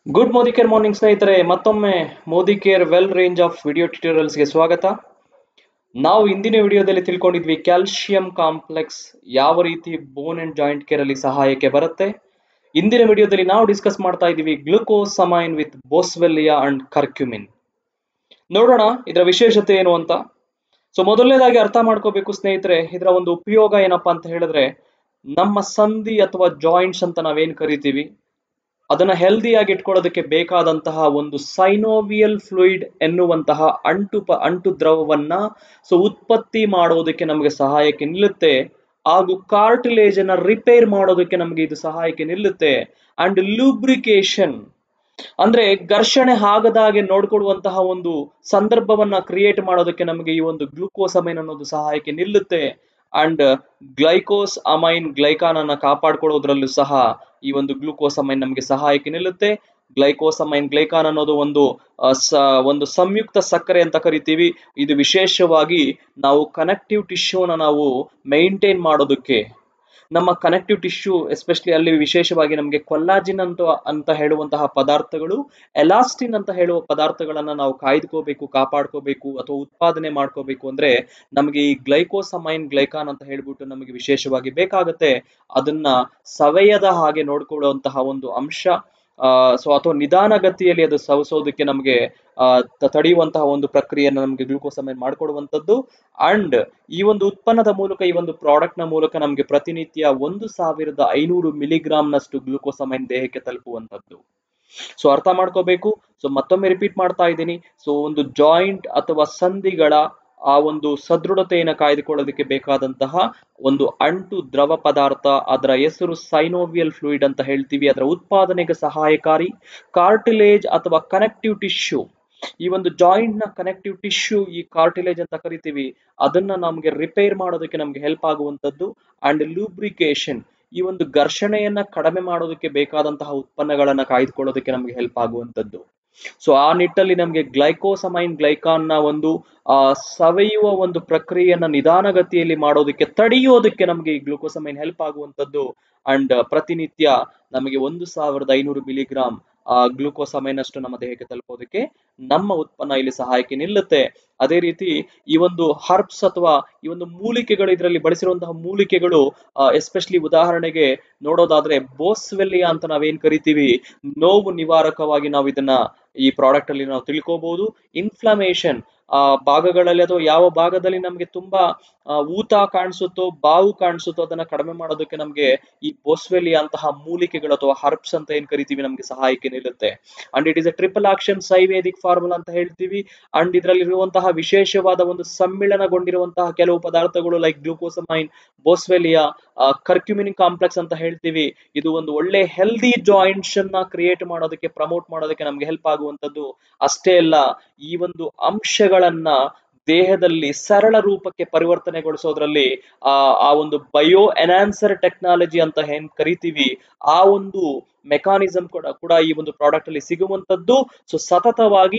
Good Modi care morning ಸ್ನೇಹಿತರೆ, ಮತ್ತೊಮ್ಮೆ Modicare well range of video ಟ್ಯುಟೋರಿಯಲ್ಸ್ಗೆ ಸ್ವಾಗತ. ನಾವು ಇಂದಿನ ವಿಡಿಯೋದಲ್ಲಿ ತಿಳ್ಕೊಂಡಿದ್ವಿ ಕ್ಯಾಲ್ಸಿಯಂ ಕಾಂಪ್ಲೆಕ್ಸ್ ಯಾವ ರೀತಿ ಬೋನ್ ಅಂಡ್ ಜಾಯಿಂಟ್ ಕೇರ್ ಅಲ್ಲಿ ಸಹಾಯಕ್ಕೆ ಬರುತ್ತೆ. ಇಂದಿನ ವಿಡಿಯೋದಲ್ಲಿ ನಾವು ಡಿಸ್ಕಸ್ ಮಾಡ್ತಾ ಇದೀವಿ glucosamine with boswellia and curcumin. ನೋಡೋಣ ಇದರ ವಿಶೇಷತೆ ಏನು ಅಂತ. ಮೊದಲನೇದಾಗಿ ಅರ್ಥ ಮಾಡ್ಕೋಬೇಕು ಸ್ನೇಹಿತರೆ, ಇದರ ಒಂದು ಉಪಯೋಗ ಏನಪ್ಪಾ ಅಂತ ಹೇಳಿದ್ರೆ, ನಮ್ಮ ಸಂಧಿ ಅಥವಾ ಜಾಯಿಂಟ್ಸ್ ಅಂತ ನಾವೇನ್ ಕರಿತೀವಿ ಅದನ್ನ ಹೆಲ್ದಿಯಾಗಿ ಇಟ್ಕೊಳ್ಳೋದಕ್ಕೆ ಬೇಕಾದಂತಹ ಒಂದು ಸೈನೋವಿಯಲ್ ಫ್ಲೂಯಿಡ್ ಎನ್ನುವಂತಹ ಅಂಟು ದ್ರವವನ್ನ ಉತ್ಪತ್ತಿ ಮಾಡೋದಕ್ಕೆ ನಮಗೆ ಸಹಾಯಕ್ಕೆ ನಿಲ್ಲುತ್ತೆ. ಹಾಗೂ ಕಾರ್ಟಿಲೇಜ್ ಅನ್ನ ರಿಪೇರ್ ಮಾಡೋದಕ್ಕೆ ನಮಗೆ ಇದು ಸಹಾಯಕ್ಕೆ ನಿಲ್ಲುತ್ತೆ. ಅಂಡ್ ಲೂಬ್ರಿಕೇಶನ್ ಅಂದ್ರೆ ಘರ್ಷಣೆ ಆಗದಾಗೆ ನೋಡ್ಕೊಳ್ಳುವಂತಹ ಒಂದು ಸಂದರ್ಭವನ್ನ ಕ್ರಿಯೇಟ್ ಮಾಡೋದಕ್ಕೆ ನಮಗೆ ಈ ಒಂದು ಗ್ಲೂಕೋಸಮೈನ್ ಅನ್ನೋದು ಸಹಾಯಕ್ಕೆ ನಿಲ್ಲುತ್ತೆ. ಅಂಡ್ ಗ್ಲೈಕಾನ್ ಅನ್ನ ಕಾಪಾಡ್ಕೊಳ್ಳೋದ್ರಲ್ಲೂ ಸಹ ಈ ಒಂದು ಗ್ಲೂಕೋಸಮೈನ್ ನಮಗೆ ಸಹಾಯಕ್ಕೆ ನಿಲ್ಲುತ್ತೆ. ಗ್ಲೈಕಾನ್ ಅನ್ನೋದು ಒಂದು ಸಂಯುಕ್ತ ಸಕ್ಕರೆ ಅಂತ ಕರಿತೀವಿ. ಇದು ವಿಶೇಷವಾಗಿ ನಾವು ಕನೆಕ್ಟಿವ್ ಟಿಶ್ಯೂನ ನಾವು ಮೇಂಟೈನ್ ಮಾಡೋದಕ್ಕೆ, ನಮ್ಮ ಕನೆಕ್ಟಿವ್ ಟಿಶ್ಯೂ ಎಸ್ಪೆಷಲಿ ಅಲ್ಲಿ ವಿಶೇಷವಾಗಿ ನಮಗೆ ಕೊಲ್ಲಾಜಿನ್ ಅಂತ ಹೇಳುವಂತಹ ಪದಾರ್ಥಗಳು, ಎಲಾಸ್ಟಿನ್ ಅಂತ ಹೇಳುವ ಪದಾರ್ಥಗಳನ್ನ ನಾವು ಕಾಯ್ದುಕೋಬೇಕು, ಕಾಪಾಡ್ಕೋಬೇಕು ಅಥವಾ ಉತ್ಪಾದನೆ ಮಾಡ್ಕೋಬೇಕು ಅಂದ್ರೆ ನಮಗೆ ಈ ಗ್ಲೈಕಾನ್ ಅಂತ ಹೇಳ್ಬಿಟ್ಟು ನಮಗೆ ವಿಶೇಷವಾಗಿ ಬೇಕಾಗುತ್ತೆ. ಅದನ್ನ ಸವೆಯದ ಹಾಗೆ ನೋಡ್ಕೊಳ್ಳುವಂತಹ ಒಂದು ಅಂಶ ಅಥವಾ ನಿಧಾನಗತಿಯಲ್ಲಿ ಅದು ಸವಿಸೋದಕ್ಕೆ ನಮಗೆ ತಡೆಯುವಂತಹ ಒಂದು ಪ್ರಕ್ರಿಯೆಯನ್ನು ನಮಗೆ ಗ್ಲೂಕೋಸಮೈನ್ ಮಾಡಿಕೊಡುವಂಥದ್ದು. ಅಂಡ್ ಈ ಒಂದು ಉತ್ಪನ್ನದ ಮೂಲಕ, ಈ ಒಂದು ಪ್ರಾಡಕ್ಟ್ ನ ಮೂಲಕ ನಮಗೆ ಪ್ರತಿನಿತ್ಯ 1500 ಮಿಲಿಗ್ರಾಂನಷ್ಟು ಗ್ಲೂಕೋಸಮೈನ್ ದೇಹಕ್ಕೆ ತಲುಪುವಂಥದ್ದು. ಅರ್ಥ ಮಾಡ್ಕೋಬೇಕು. ಮತ್ತೊಮ್ಮೆ ರಿಪೀಟ್ ಮಾಡ್ತಾ ಇದ್ದೀನಿ. ಒಂದು ಜಾಯಿಂಟ್ ಅಥವಾ ಸಂಧಿಗಳ ಆ ಒಂದು ಸದೃಢತೆಯನ್ನು ಕಾಯ್ದುಕೊಳ್ಳೋದಕ್ಕೆ ಬೇಕಾದಂತಹ ಒಂದು ಅಂಟು ದ್ರವ ಪದಾರ್ಥ, ಅದರ ಹೆಸರು ಸೈನೋವಿಯಲ್ ಫ್ಲೂಯಿಡ್ ಅಂತ ಹೇಳ್ತೀವಿ. ಅದರ ಉತ್ಪಾದನೆಗೆ ಸಹಾಯಕಾರಿ ಕಾರ್ಟಿಲೇಜ್ ಅಥವಾ ಕನೆಕ್ಟಿವ್ ಟಿಶ್ಯೂ, ಈ ಒಂದು ಜಾಯಿಂಟ್ ನ ಕನೆಕ್ಟಿವ್ ಟಿಶ್ಯೂ, ಈ ಕಾರ್ಟಿಲೇಜ್ ಅಂತ ಕರಿತೀವಿ, ಅದನ್ನ ನಮಗೆ ರಿಪೇರ್ ಮಾಡೋದಕ್ಕೆ ನಮ್ಗೆ ಹೆಲ್ಪ್ ಆಗುವಂಥದ್ದು. ಅಂಡ್ ಲೂಬ್ರಿಕೇಶನ್, ಈ ಒಂದು ಘರ್ಷಣೆಯನ್ನ ಕಡಿಮೆ ಮಾಡೋದಕ್ಕೆ ಬೇಕಾದಂತಹ ಉತ್ಪನ್ನಗಳನ್ನ ಕಾಯ್ದುಕೊಳ್ಳೋದಕ್ಕೆ ನಮ್ಗೆ ಹೆಲ್ಪ್ ಆಗುವಂಥದ್ದು. ಆ ನಿಟ್ಟಲ್ಲಿ ನಮಗೆ ಗ್ಲೈಕಾನ್ ನ ಒಂದು ಸವೆಯುವ ಒಂದು ಪ್ರಕ್ರಿಯೆಯನ್ನ ನಿಧಾನಗತಿಯಲ್ಲಿ ಮಾಡೋದಕ್ಕೆ, ತಡೆಯೋದಕ್ಕೆ ನಮಗೆ ಈ ಗ್ಲೂಕೋಸಮೈನ್ ಹೆಲ್ಪ್ ಆಗುವಂಥದ್ದು. ಅಂಡ್ ಪ್ರತಿನಿತ್ಯ ನಮಗೆ 1500 ಮಿಲಿಗ್ರಾಂ ಗ್ಲೂಕೋಸಮೈನ್ ಅಷ್ಟು ನಮ್ಮ ದೇಹಕ್ಕೆ ತಲುಪೋದಕ್ಕೆ ನಮ್ಮ ಉತ್ಪನ್ನ ಇಲ್ಲಿ ಸಹಾಯಕ್ಕೆ ನಿಲ್ಲುತ್ತೆ. ಅದೇ ರೀತಿ ಈ ಒಂದು ಹರ್ಬ್ಸ್ ಅಥವಾ ಈ ಒಂದು ಮೂಲಿಕೆಗಳು, ಇದರಲ್ಲಿ ಬಳಸಿರುವಂತಹ ಮೂಲಿಕೆಗಳು ಎಸ್ಪೆಷಲಿ ಉದಾಹರಣೆಗೆ ನೋಡೋದಾದ್ರೆ ಬೋಸ್ವೆಲ್ಲಿಯಾ ಅಂತ ನಾವೇನ್ ಕರಿತೀವಿ, ನೋವು ನಿವಾರಕವಾಗಿ ನಾವು ಇದನ್ನ ಈ ಪ್ರಾಡಕ್ಟ್ ಅಲ್ಲಿ ನಾವು ತಿಳ್ಕೋಬಹುದು. ಇನ್ಫ್ಲಮೇಷನ್ ಭಾಗಗಳಲ್ಲಿ ಅಥವಾ ಯಾವ ಭಾಗದಲ್ಲಿ ನಮಗೆ ತುಂಬಾ ಊತ ಕಾಣಿಸುತ್ತೋ, ಬಾವು ಕಾಣಿಸುತ್ತೋ ಅದನ್ನ ಕಡಿಮೆ ಮಾಡೋದಕ್ಕೆ ನಮಗೆ ಈ ಬೋಸ್ವೆಲ್ಲಿಯಾ ಅಂತಹ ಮೂಲಿಕೆಗಳು ಅಥವಾ ಹರ್ಬ್ಸ್ ಅಂತ ಏನ್ ಕರಿತೀವಿ ನಮಗೆ ಸಹಾಯಕ್ಕೆ ನಿಲ್ಲುತ್ತೆ. And it is a triple action ಸೈವೇದಿಕ್ ಫಾರ್ಮುಲಾ ಅಂತ ಹೇಳ್ತೀವಿ. ಅಂಡ್ ಇದರಲ್ಲಿರುವಂತಹ ವಿಶೇಷವಾದ ಒಂದು ಸಮ್ಮಿಳನಗೊಂಡಿರುವಂತಹ ಕೆಲವು ಪದಾರ್ಥಗಳು like glucosamine, boswellia, curcumin complex ಅಂತ ಹೇಳ್ತೀವಿ. ಇದು ಒಂದು ಒಳ್ಳೆ ಹೆಲ್ದಿ ಜಾಯಿಂಟ್ಸ್ ಅನ್ನ ಕ್ರಿಯೇಟ್ ಮಾಡೋದಕ್ಕೆ, ಪ್ರಮೋಟ್ ಮಾಡೋದಕ್ಕೆ ನಮ್ಗೆ ಹೆಲ್ಪ್ ಆಗುವಂತದ್ದು. ಅಷ್ಟೇ ಅಲ್ಲ, ಈ ಒಂದು ಅಂಶಗಳನ್ನ ದೇಹದಲ್ಲಿ ಸರಳ ರೂಪಕ್ಕೆ ಪರಿವರ್ತನೆಗೊಳಿಸೋದ್ರಲ್ಲಿ ಆ ಒಂದು ಬಯೋ ಎನ್ಹಾನ್ಸರ್ ಟೆಕ್ನಾಲಜಿ ಅಂತ ಏನ್ ಕರಿತೀವಿ, ಆ ಒಂದು ಮೆಕಾನಿಸಮ್ ಕೂಡ ಈ ಒಂದು ಪ್ರಾಡಕ್ಟ್ ಅಲ್ಲಿ ಸಿಗುವಂತದ್ದು. ಸತತವಾಗಿ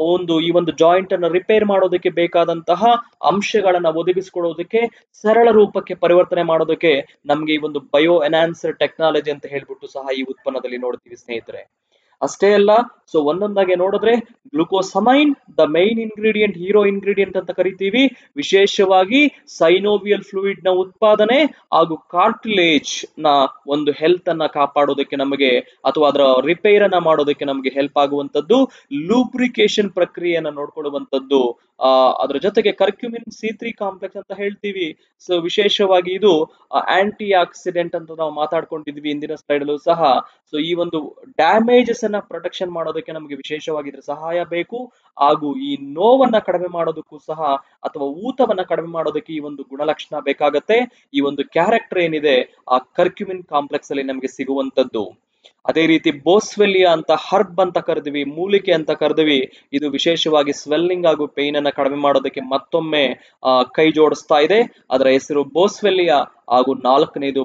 ಈ ಒಂದು ಜಾಯಿಂಟ್ ಅನ್ನು ರಿಪೇರ್ ಮಾಡೋದಕ್ಕೆ ಬೇಕಾದಂತಹ ಅಂಶಗಳನ್ನ ಒದಗಿಸಿಕೊಡೋದಕ್ಕೆ, ಸರಳ ರೂಪಕ್ಕೆ ಪರಿವರ್ತನೆ ಮಾಡೋದಕ್ಕೆ ನಮ್ಗೆ ಈ ಒಂದು ಬಯೋ ಎನ್ಹಾನ್ಸರ್ ಟೆಕ್ನಾಲಜಿ ಅಂತ ಹೇಳ್ಬಿಟ್ಟು ಸಹ ಈ ಉತ್ಪನ್ನದಲ್ಲಿ ನೋಡ್ತೀವಿ ಸ್ನೇಹಿತರೆ. ಅಷ್ಟೇ ಅಲ್ಲ, ಒಂದೊಂದಾಗಿ ನೋಡಿದ್ರೆ glucosamine the main ingredient, hero ingredient ಅಂತ ಕರಿತೀವಿ. ವಿಶೇಷವಾಗಿ ಸೈನೋವಿಯಲ್ ಫ್ಲೂಯಿಡ್ ನ ಉತ್ಪಾದನೆ ಹಾಗೂ ಕಾರ್ಟಿಲೇಜ್ ನ ಒಂದು ಹೆಲ್ತ್ ಅನ್ನ ಕಾಪಾಡೋದಕ್ಕೆ ನಮಗೆ, ಅಥವಾ ಅದರ ರಿಪೇರ್ ಅನ್ನ ಮಾಡೋದಕ್ಕೆ ನಮಗೆ ಹೆಲ್ಪ್ ಆಗುವಂತದ್ದು. ಲೂಬ್ರಿಕೇಶನ್ ಪ್ರಕ್ರಿಯೆಯನ್ನ ನೋಡ್ಕೊಳ್ಳುವಂತದ್ದು. ಅದರ ಜೊತೆಗೆ ಕರ್ಕ್ಯುಮಿನ್ C3 ಕಾಂಪ್ಲೆಕ್ಸ್ ಅಂತ ಹೇಳ್ತೀವಿ. ವಿಶೇಷವಾಗಿ ಇದು ಆಂಟಿ ಆಕ್ಸಿಡೆಂಟ್ ಅಂತ ನಾವು ಮಾತಾಡ್ಕೊಂಡಿದ್ವಿ ಇಂದಿನ ಸ್ಲೈಡ್ ಅಲ್ಲೂ ಸಹ. ಈ ಒಂದು ಡ್ಯಾಮೇಜಸ್ ಅನ್ನ ಪ್ರೊಟೆಕ್ಷನ್ ಮಾಡೋದಕ್ಕೆ ನಮಗೆ ವಿಶೇಷವಾಗಿ ಇದ್ರ ಸಹಾಯ ಬೇಕು. ಹಾಗೂ ಈ ನೋವನ್ನ ಕಡಿಮೆ ಮಾಡೋದಕ್ಕೂ ಸಹ, ಅಥವಾ ಊತವನ್ನ ಕಡಿಮೆ ಮಾಡೋದಕ್ಕೆ ಈ ಒಂದು ಗುಣಲಕ್ಷಣ ಬೇಕಾಗತ್ತೆ. ಈ ಒಂದು ಕ್ಯಾರೆಕ್ಟರ್ ಏನಿದೆ ಆ ಕರ್ಕ್ಯುಮಿನ್ ಕಾಂಪ್ಲೆಕ್ಸ್ ಅಲ್ಲಿ ನಮಗೆ ಸಿಗುವಂತದ್ದು. ಅದೇ ರೀತಿ ಬೋಸ್ವೆಲ್ಲಿಯಾ ಅಂತ ಹರ್ಬ್ ಅಂತ ಕರೆದ್ವಿ, ಮೂಲಿಕೆ ಅಂತ ಕರೆದ್ವಿ. ಇದು ವಿಶೇಷವಾಗಿ ಸ್ವೆಲ್ಲಿಂಗ್ ಹಾಗೂ ಪೇನ್ ಅನ್ನ ಕಡಿಮೆ ಮಾಡೋದಕ್ಕೆ ಮತ್ತೊಮ್ಮೆ ಕೈ ಜೋಡಿಸ್ತಾ ಇದೆ. ಅದರ ಹೆಸರು ಬೋಸ್ವೆಲ್ಲಿಯಾ. ಹಾಗೂ 4ನೇದು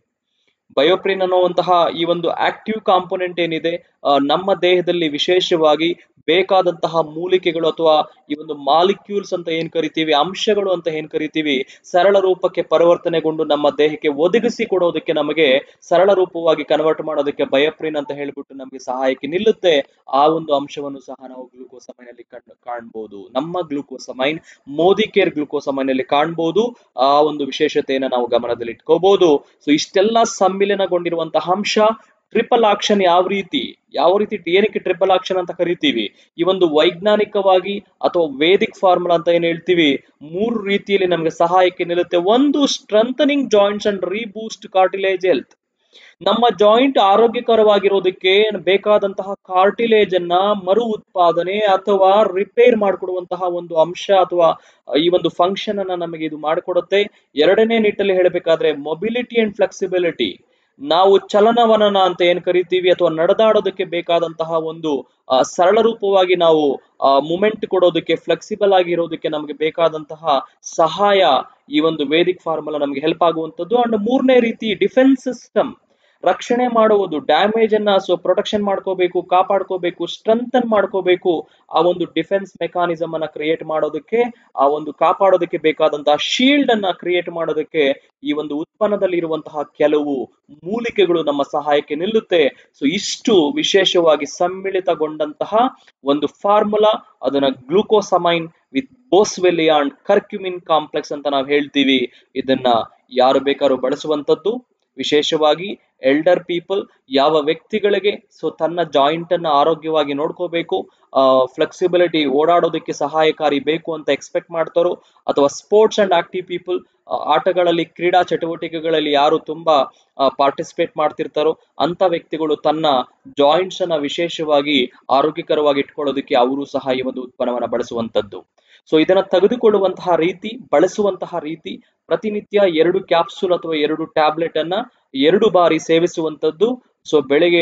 ಬಯೋಪ್ರಿನ್ ಅನ್ನುವಂತಹ ಈ ಒಂದು ಆಕ್ಟಿವ್ ಕಾಂಪೋನೆಂಟ್ ಏನಿದೆ ನಮ್ಮ ದೇಹದಲ್ಲಿ ವಿಶೇಷವಾಗಿ ಬೇಕಾದಂತಹ ಮೂಲಿಕೆಗಳು ಅಥವಾ ಈ ಒಂದು ಮಾಲಿಕ್ಯೂಲ್ಸ್ ಅಂತ ಏನ್ ಕರಿತೀವಿ, ಅಂಶಗಳು ಅಂತ ಏನ್ ಕರಿತೀವಿ, ಸರಳ ರೂಪಕ್ಕೆ ಪರಿವರ್ತನೆಗೊಂಡು ನಮ್ಮ ದೇಹಕ್ಕೆ ಒದಗಿಸಿ ಕೊಡೋದಕ್ಕೆ, ನಮಗೆ ಸರಳ ರೂಪವಾಗಿ ಕನ್ವರ್ಟ್ ಮಾಡೋದಕ್ಕೆ ಬಯೋಪ್ರಿನ್ ಅಂತ ಹೇಳ್ಬಿಟ್ಟು ನಮಗೆ ಸಹಾಯಕ್ಕೆ ನಿಲ್ಲುತ್ತೆ. ಆ ಒಂದು ಅಂಶವನ್ನು ಸಹ ನಾವು ಗ್ಲೂಕೋಸಮೈನ್ ಅಲ್ಲಿ ಕಾಣ್ಬೋದು. ನಮ್ಮ ಗ್ಲೂಕೋಸಮೈನ್ ಮೋದಿ ಕೇರ್ ಗ್ಲೂಕೋಸಮೈನ್ ಅಲ್ಲಿ ಕಾಣ್ಬೋದು. ಆ ಒಂದು ವಿಶೇಷತೆಯನ್ನ ನಾವು ಗಮನದಲ್ಲಿ ಇಟ್ಕೋಬಹುದು. ಸೊ ಇಷ್ಟೆಲ್ಲ ಸಮ್ಮಿಲನಗೊಂಡಿರುವಂತಹ ಅಂಶ ಟ್ರಿಪಲ್ ಆಕ್ಷನ್ ಯಾವ ರೀತಿ ಏನಕ್ಕೆ ಟ್ರಿಪಲ್ ಆಕ್ಷನ್ ಅಂತ ಕರಿತೀವಿ, ಈ ಒಂದು ವೈಜ್ಞಾನಿಕವಾಗಿ ಅಥವಾ ವೇದಿಕ್ ಫಾರ್ಮುಲಾ ಅಂತ ಏನ್ ಹೇಳ್ತೀವಿ, 3 ರೀತಿಯಲ್ಲಿ ನಮಗೆ ಸಹಾಯಕ್ಕೆ ನಿಲ್ಲುತ್ತೆ. ಒಂದು, strengthening joints and reboost cartilage health. ನಮ್ಮ ಜಾಯಿಂಟ್ ಆರೋಗ್ಯಕರವಾಗಿರೋದಕ್ಕೆ ಬೇಕಾದಂತಹ ಕಾರ್ಟಿಲೇಜ್ ಅನ್ನ ಮರು ಉತ್ಪಾದನೆ ಅಥವಾ ರಿಪೇರ್ ಮಾಡಿಕೊಡುವಂತಹ ಒಂದು ಅಂಶ ಅಥವಾ ಈ ಒಂದು ಫಂಕ್ಷನ್ ಅನ್ನ ನಮಗೆ ಇದು ಮಾಡಿಕೊಡುತ್ತೆ. ಎರಡನೇ ನಿಟ್ಟಲ್ಲಿ ಹೇಳಬೇಕಾದ್ರೆ ಮೊಬಿಲಿಟಿ ಅಂಡ್ ಫ್ಲೆಕ್ಸಿಬಿಲಿಟಿ. ನಾವು ಚಲನವಲನ ಅಂತ ಏನ್ ಕರಿತೀವಿ ಅಥವಾ ನಡೆದಾಡೋದಕ್ಕೆ ಬೇಕಾದಂತಹ ಒಂದು ಸರಳ ರೂಪವಾಗಿ ನಾವು ಮೂಮೆಂಟ್ ಕೊಡೋದಕ್ಕೆ, ಫ್ಲೆಕ್ಸಿಬಲ್ ಆಗಿರೋದಕ್ಕೆ ನಮಗೆ ಬೇಕಾದಂತಹ ಸಹಾಯ ಈ ಒಂದು ವೇದಿಕ್ ಫಾರ್ಮುಲಾ ನಮಗೆ ಹೆಲ್ಪ್ ಆಗುವಂತದ್ದು. ಅಂಡ್ ಮೂರನೇ ರೀತಿ ಡಿಫೆನ್ಸ್ ಸಿಸ್ಟಮ್, ರಕ್ಷಣೆ ಮಾಡುವುದು, ಡ್ಯಾಮೇಜ್ ಅನ್ನ ಪ್ರೊಟೆಕ್ಷನ್ ಮಾಡ್ಕೋಬೇಕು, ಕಾಪಾಡ್ಕೋಬೇಕು, ಸ್ಟ್ರೆಂಥನ್ ಮಾಡ್ಕೋಬೇಕು. ಆ ಒಂದು ಡಿಫೆನ್ಸ್ ಮೆಕಾನಿಸಮ್ ಅನ್ನ ಕ್ರಿಯೇಟ್ ಮಾಡೋದಕ್ಕೆ, ಆ ಒಂದು ಕಾಪಾಡೋದಕ್ಕೆ ಬೇಕಾದಂತಹ ಶೀಲ್ಡ್ ಅನ್ನ ಕ್ರಿಯೇಟ್ ಮಾಡೋದಕ್ಕೆ ಈ ಒಂದು ಉತ್ಪನ್ನದಲ್ಲಿ ಇರುವಂತಹ ಕೆಲವು ಮೂಲಿಕೆಗಳು ನಮ್ಮ ಸಹಾಯಕ್ಕೆ ನಿಲ್ಲುತ್ತೆ. ಸೊ ಇಷ್ಟು ವಿಶೇಷವಾಗಿ ಸಮ್ಮಿಳಿತಗೊಂಡಂತಹ ಒಂದು ಫಾರ್ಮುಲಾ, ಅದನ್ನ glucosamine with boswellia and curcumin complex ಅಂತ ನಾವು ಹೇಳ್ತೀವಿ. ಇದನ್ನ ಯಾರು ಬೇಕಾದ್ರೂ ಬಳಸುವಂತದ್ದು. ವಿಶೇಷವಾಗಿ ಎಲ್ಡರ್ ಪೀಪಲ್, ಯಾವ ವ್ಯಕ್ತಿಗಳಿಗೆ ತನ್ನ ಜಾಯಿಂಟ್ ಅನ್ನ ಆರೋಗ್ಯವಾಗಿ ನೋಡ್ಕೋಬೇಕು, ಫ್ಲೆಕ್ಸಿಬಿಲಿಟಿ, ಓಡಾಡೋದಕ್ಕೆ ಸಹಾಯಕಾರಿ ಬೇಕು ಅಂತ ಎಕ್ಸ್ಪೆಕ್ಟ್ ಮಾಡ್ತಾರೋ, ಅಥವಾ ಸ್ಪೋರ್ಟ್ಸ್ ಅಂಡ್ ಆಕ್ಟಿವ್ ಪೀಪಲ್, ಆಟಗಳಲ್ಲಿ, ಕ್ರೀಡಾ ಚಟುವಟಿಕೆಗಳಲ್ಲಿ ಯಾರು ತುಂಬಾ ಪಾರ್ಟಿಸಿಪೇಟ್ ಮಾಡ್ತಿರ್ತಾರೋ ಅಂತ ವ್ಯಕ್ತಿಗಳು ತನ್ನ ಜಾಯಿಂಟ್ಸ್ ಅನ್ನ ವಿಶೇಷವಾಗಿ ಆರೋಗ್ಯಕರವಾಗಿ ಇಟ್ಕೊಳ್ಳೋದಕ್ಕೆ ಅವರು ಸಹ ಈ ಒಂದು ಉತ್ಪನ್ನವನ್ನ ಬಳಸುವಂತದ್ದು. ಸೊ ಇದನ್ನ ತೆಗೆದುಕೊಳ್ಳುವಂತಹ ರೀತಿ, ಬಳಸುವಂತಹ ರೀತಿ, ಪ್ರತಿನಿತ್ಯ 2 ಕ್ಯಾಪ್ಸೂಲ್ ಅಥವಾ 2 ಟ್ಯಾಬ್ಲೆಟ್ ಅನ್ನ 2 ಬಾರಿ ಸೇವಿಸುವಂತದ್ದು. ಸೊ ಬೆಳಿಗ್ಗೆ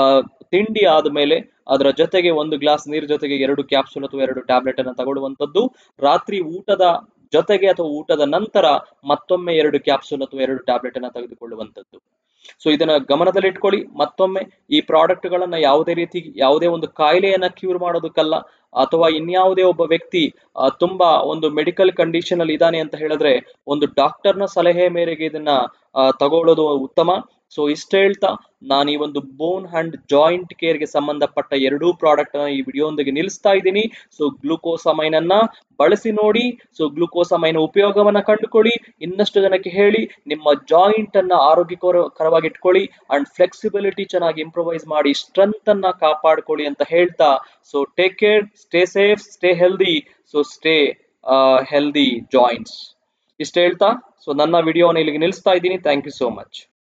ತಿಂಡಿ ಆದ್ಮೇಲೆ ಅದರ ಜೊತೆಗೆ 1 ಗ್ಲಾಸ್ ನೀರ್ ಜೊತೆಗೆ 2 ಕ್ಯಾಪ್ಸೂಲ್ ಅಥವಾ 2 ಟ್ಯಾಬ್ಲೆಟ್ ಅನ್ನ ತಗೊಳ್ಳುವಂತದ್ದು. ರಾತ್ರಿ ಊಟದ ಜೊತೆಗೆ ಅಥವಾ ಊಟದ ನಂತರ ಮತ್ತೊಮ್ಮೆ 2 ಕ್ಯಾಪ್ಸೂಲ್ ಅಥವಾ 2 ಟ್ಯಾಬ್ಲೆಟ್ ಅನ್ನ ತೆಗೆದುಕೊಳ್ಳುವಂತದ್ದು. ಸೊ ಇದನ್ನ ಗಮನದಲ್ಲಿ ಇಟ್ಕೊಳ್ಳಿ. ಮತ್ತೊಮ್ಮೆ ಈ ಪ್ರಾಡಕ್ಟ್ ಗಳನ್ನ ಯಾವುದೇ ಒಂದು ಕಾಯಿಲೆಯನ್ನ ಕ್ಯೂರ್ ಮಾಡೋದಕ್ಕಲ್ಲ, ಅಥವಾ ಇನ್ಯಾವುದೇ ಒಬ್ಬ ವ್ಯಕ್ತಿ ತುಂಬಾ ಒಂದು ಮೆಡಿಕಲ್ ಕಂಡೀಷನ್ ಅಲ್ಲಿ ಇದ್ದಾನೆ ಅಂತ ಹೇಳಿದ್ರೆ ಒಂದು ಡಾಕ್ಟರ್ನ ಸಲಹೆ ಮೇರೆಗೆ ಇದನ್ನ ತಗೊಳ್ಳೋದು ಉತ್ತಮ. ಸೊ ಇಷ್ಟ ಹೇಳ್ತಾ ನಾನು ಈ ಒಂದು ಬೋನ್ ಅಂಡ್ ಜಾಯಿಂಟ್ ಕೇರ್ ಗೆ ಸಂಬಂಧಪಟ್ಟ 2 ಪ್ರಾಡಕ್ಟ್ ಈ ವಿಡಿಯೋದೊಂದಿಗೆ ನಿಲ್ಲಿಸ್ತಾ ಇದ್ದೀನಿ. ಸೊ ಗ್ಲೂಕೋಸಮೈನ್ ಅನ್ನ ಬಳಸಿ ನೋಡಿ. ಸೊ ಗ್ಲೂಕೋಸಮೈನ್ ಉಪಯೋಗವನ್ನ ಕಂಡುಕೊಳ್ಳಿ, ಇನ್ನಷ್ಟು ಜನಕ್ಕೆ ಹೇಳಿ, ನಿಮ್ಮ ಜಾಯಿಂಟ್ ಅನ್ನ ಆರೋಗ್ಯಕರವಾಗಿ ಇಟ್ಕೊಳ್ಳಿ ಅಂಡ್ ಫ್ಲೆಕ್ಸಿಬಿಲಿಟಿ ಚೆನ್ನಾಗಿ ಇಂಪ್ರೂವೈಸ್ ಮಾಡಿ, ಸ್ಟ್ರೆಂತ್ ಅನ್ನ ಕಾಪಾಡ್ಕೊಳ್ಳಿ ಅಂತ ಹೇಳ್ತಾ, so take care, stay safe, stay healthy. So stay healthy joints. ಇಷ್ಟ ಹೇಳ್ತಾ ಸೊ ನನ್ನ ವಿಡಿಯೋನ ಇಲ್ಲಿಗೆ ನಿಲ್ಲಿಸ್ತಾ ಇದ್ದೀನಿ. Thank you so much.